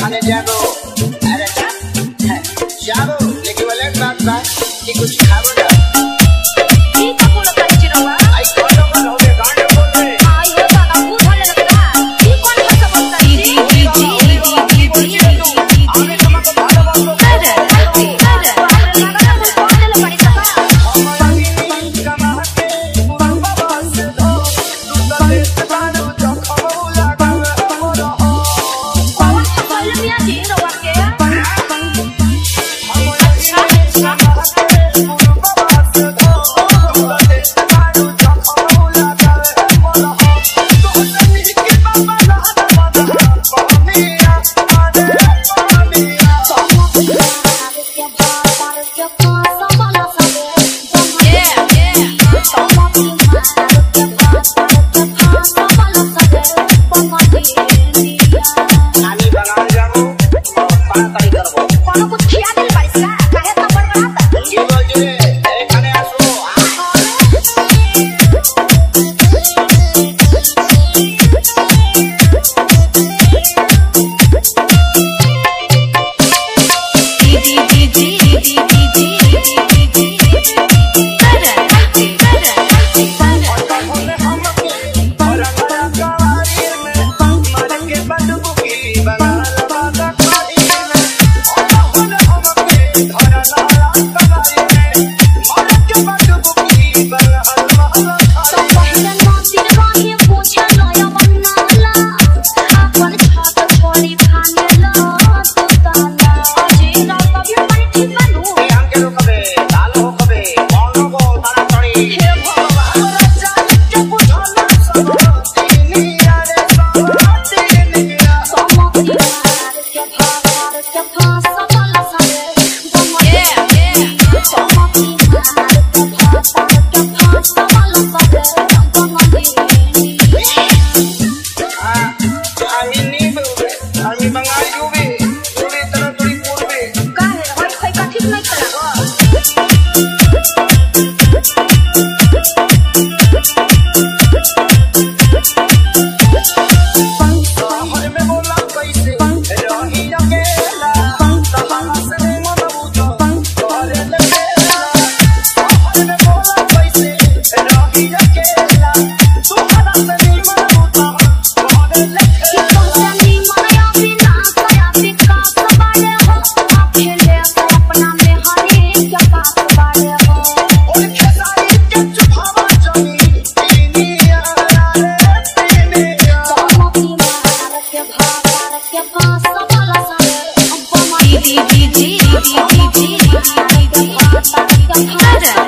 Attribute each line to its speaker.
Speaker 1: जाने जागो। अरे जागो लेकिन वाले बात बात कि कुछ खाओ ना।
Speaker 2: ठीक है बोलो पंचरवा।
Speaker 1: आई कौन बोले गाने बोले।
Speaker 2: आई हो बाबा मुंह धोने लगता। ये कौन भाषा बोलता है?
Speaker 1: आगे तुमको भाषा बोलो।
Speaker 2: अरे Ada